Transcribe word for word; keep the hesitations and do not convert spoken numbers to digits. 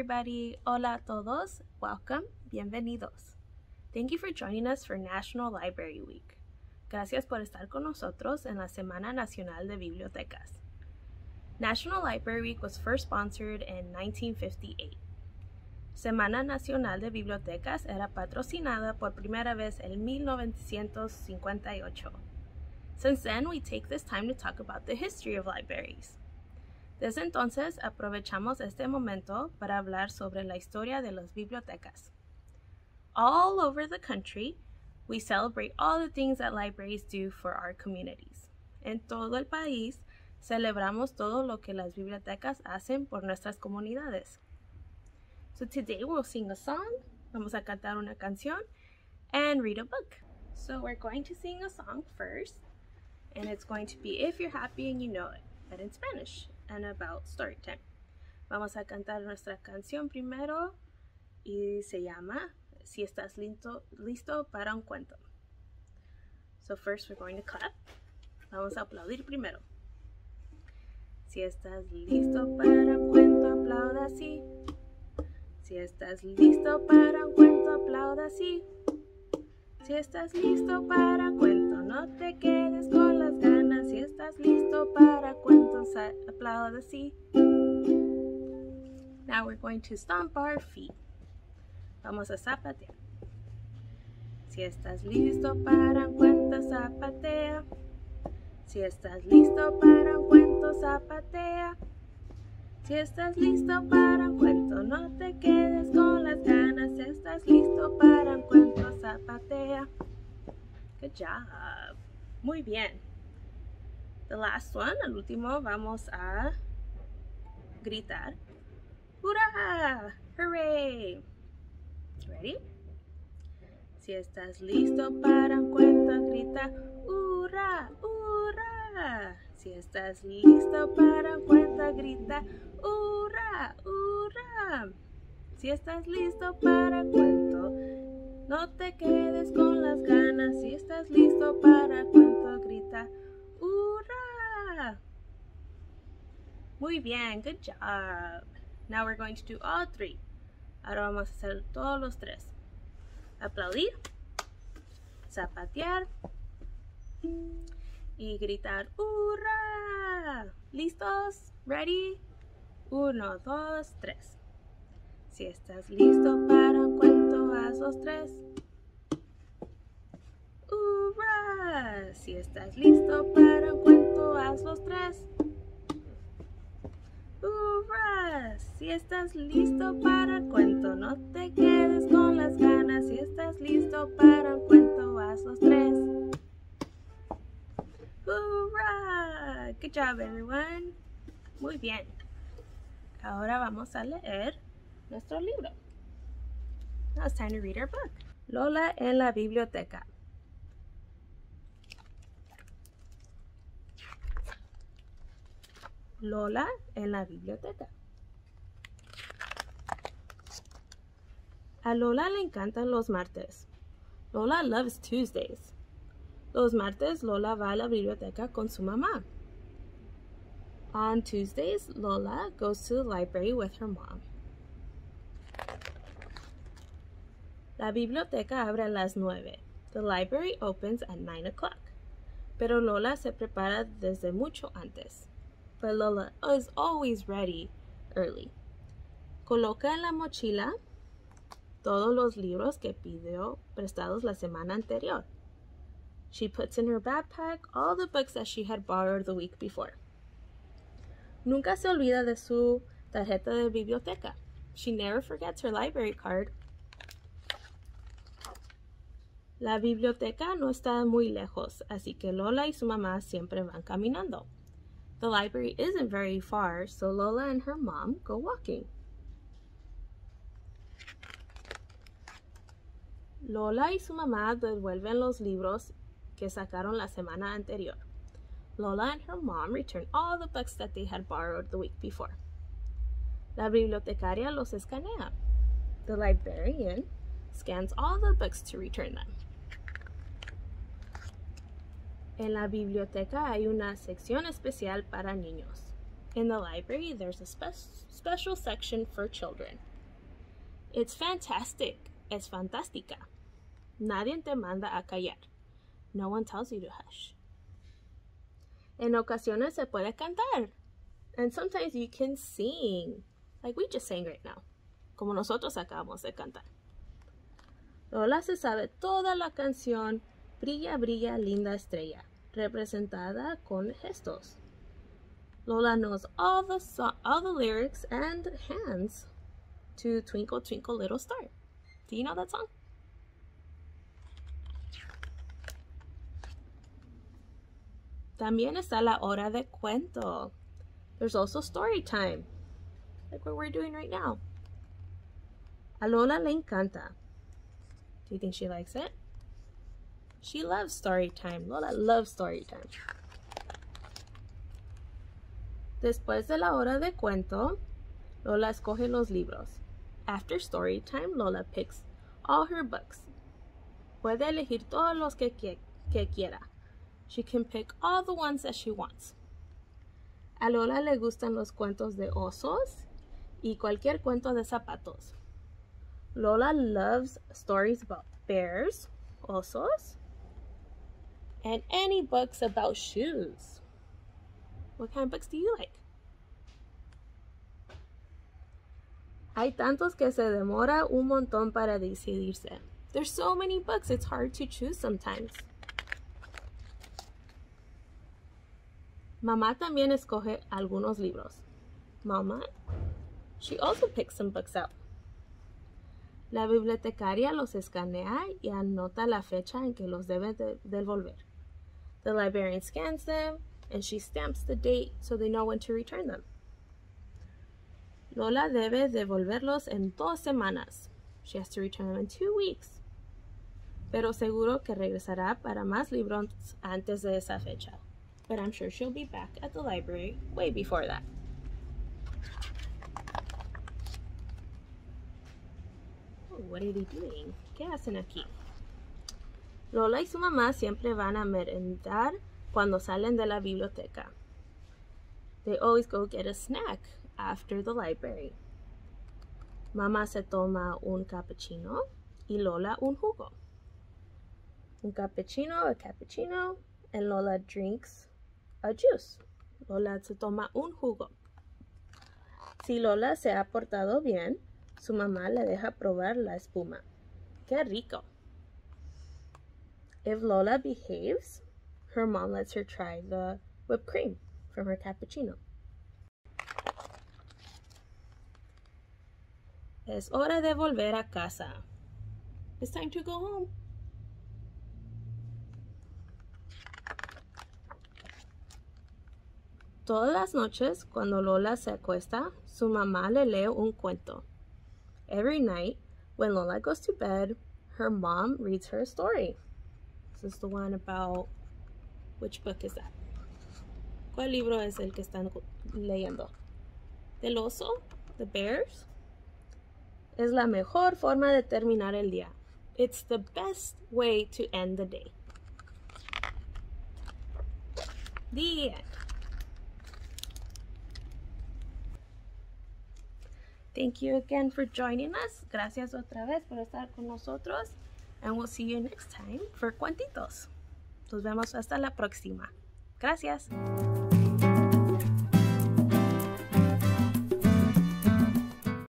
everybody. Hola a todos. Welcome. Bienvenidos. Thank you for joining us for National Library Week. Gracias por estar con nosotros en la Semana Nacional de Bibliotecas. National Library Week was first sponsored in nineteen fifty-eight. Semana Nacional de Bibliotecas era patrocinada por primera vez en mil novecientos cincuenta y ocho. Since then, we take this time to talk about the history of libraries. Desde entonces, aprovechamos este momento para hablar sobre la historia de las bibliotecas. All over the country, we celebrate all the things that libraries do for our communities. En todo el país, celebramos todo lo que las bibliotecas hacen por nuestras comunidades. So today we'll sing a song, vamos a cantar una canción, and read a book. So we're going to sing a song first, and it's going to be If You're Happy and You Know It, but in Spanish, and about story time. Vamos a cantar nuestra canción primero y se llama Si estás listo, listo para un cuento. So first we're going to clap. Vamos a aplaudir primero. Si estás listo para un cuento, aplauda así. Si estás listo para un cuento, aplauda así. Si estás listo para cuento, no te quedes con las ganas. Si estás listo para cuentos, aplauda así. Now we're going to stomp our feet. Vamos a zapatear. Si estás listo para un cuento, zapatea. Si estás listo para un cuento, zapatea. Si estás listo para un cuento, no te quedes con las ganas. Si estás listo para un cuento, zapatea. Good job. Muy bien. The last one, el último, vamos a gritar. ¡Hurra! Hooray! Ready? Si estás listo para un cuento, grita. ¡Hurra! ¡Hurra! Si estás listo para un cuento, grita. ¡Hurra! ¡Hurra! Si estás listo para cuento, no te quedes con las ganas. Si estás listo para cuento, grita. ¡Hurra! Muy bien, good job. Now we're going to do all three. Ahora vamos a hacer todos los tres. Aplaudir, zapatear y gritar ¡Hurra! ¿Listos? ¿Ready? Uno, dos, tres. Si estás listo para un cuento, haz los tres. ¡Hurra! Si estás listo para un cuento, haz los tres. ¡Hurra! Si estás listo para cuento, no te quedes con las ganas. Si estás listo para un cuento, haz los tres. ¡Hurra! Good job, everyone. Muy bien. Ahora vamos a leer nuestro libro. Now it's time to read our book. Lola en la biblioteca. Lola en la biblioteca. A Lola le encantan los martes. Lola loves Tuesdays. Los martes, Lola va a la biblioteca con su mamá. On Tuesdays, Lola goes to the library with her mom. La biblioteca abre a las nueve. The library opens at nine o'clock. Pero Lola se prepara desde mucho antes. But Lola is always ready early. Coloca en la mochila todos los libros que pidió prestados la semana anterior. She puts in her backpack all the books that she had borrowed the week before. Nunca se olvida de su tarjeta de biblioteca. She never forgets her library card. La biblioteca no está muy lejos, así que Lola y su mamá siempre van caminando. The library isn't very far, so Lola and her mom go walking. Lola y su mamá devuelven los libros que sacaron la semana anterior. Lola and her mom return all the books that they had borrowed the week before. La bibliotecaria los escanea. The librarian scans all the books to return them. En la biblioteca hay una sección especial para niños. In the library, there's a spe- special section for children. It's fantastic. Es fantástica. Nadie te manda a callar. No one tells you to hush. En ocasiones se puede cantar. And sometimes you can sing. Like we just sang right now. Como nosotros acabamos de cantar. Lola se sabe toda la canción Brilla, brilla, linda estrella, representada con gestos. Lola knows all the, so all the lyrics and hands to Twinkle, Twinkle, Little Star. Do you know that song? También está la hora de cuento. There's also story time, like what we're doing right now. A Lola le encanta. Do you think she likes it? She loves story time. Lola loves story time. Después de la hora de cuento, Lola escoge los libros. After story time, Lola picks all her books. Puede elegir todos los que, que, que quiera. She can pick all the ones that she wants. A Lola le gustan los cuentos de osos y cualquier cuento de zapatos. Lola loves stories about bears, osos, and any books about shoes. What kind of books do you like? Hay tantos que se demora un montón para decidirse. There's so many books, it's hard to choose sometimes. Mamá también escoge algunos libros. Mama, she also picks some books out. La bibliotecaria los escanea y anota la fecha en que los debe de devolver. The librarian scans them and she stamps the date so they know when to return them. Lola debe devolverlos en dos semanas. She has to return them in two weeks. Pero seguro que regresará para más libros antes de esa fecha. But I'm sure she'll be back at the library way before that. Oh, what are they doing? ¿Qué hacen aquí? Lola y su mamá siempre van a merendar cuando salen de la biblioteca. They always go get a snack after the library. Mamá se toma un cappuccino y Lola un jugo. Un cappuccino, a cappuccino, and Lola drinks a juice. Lola se toma un jugo. Si Lola se ha portado bien, su mamá le deja probar la espuma. ¡Qué rico! If Lola behaves, her mom lets her try the whipped cream from her cappuccino. Es hora de volver a casa. It's time to go home. Todas las noches, cuando Lola se acuesta, su mamá le lee un cuento. Every night, when Lola goes to bed, her mom reads her a story. This is the one about... Which book is that? ¿Cuál libro es el que están leyendo? ¿Del oso? ¿The bears? Es la mejor forma de terminar el día. It's the best way to end the day. The end. Thank you again for joining us. Gracias otra vez por estar con nosotros. And we'll see you next time for Cuentitos. Nos vemos hasta la próxima. Gracias.